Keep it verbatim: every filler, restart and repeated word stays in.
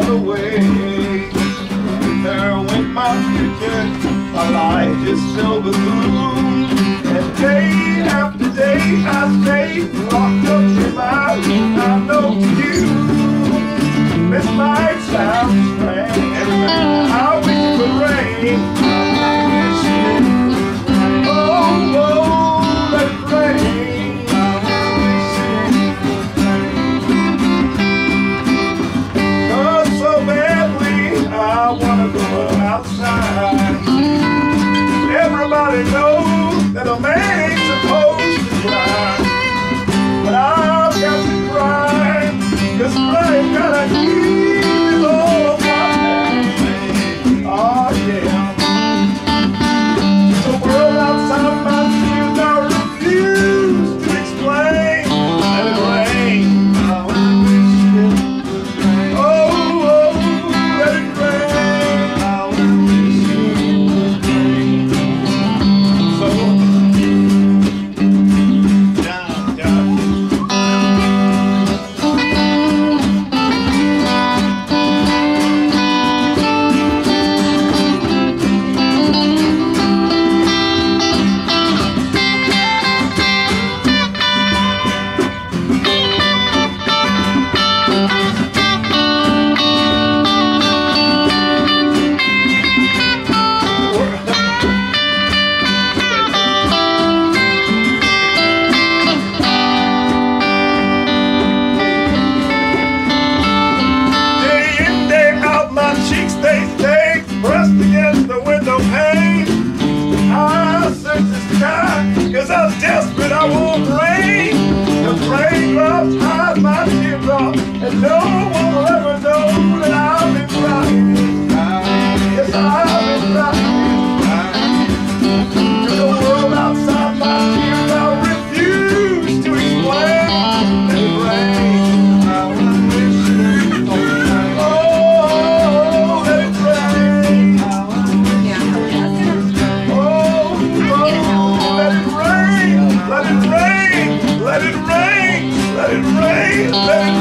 away. There went my future, my life just filled with gloom. And day after day I stayed locked up in my room. I know you, this might sound strange, I wish it would rain. Oh, oh, let it rain. Oh, so badly I wanna go outside. Everybody knows that a man ain't supposed to cry, but I've got to cry, 'cause crying gotta heal all my pain. Oh yeah. The world outside my tears I refuse to explain. Let it rain. Oh, oh, let it rain. So down, down. Pressed against the window pane, I searched the sky, 'cause I was desperate, I want rain. The raindrops hide my teardrops, and no one will ever know that I've been crying. Yes, I've been crying. To the world outside my tears, I refuse to explain. Let it rain. Let it rain, let it rain, let it rain.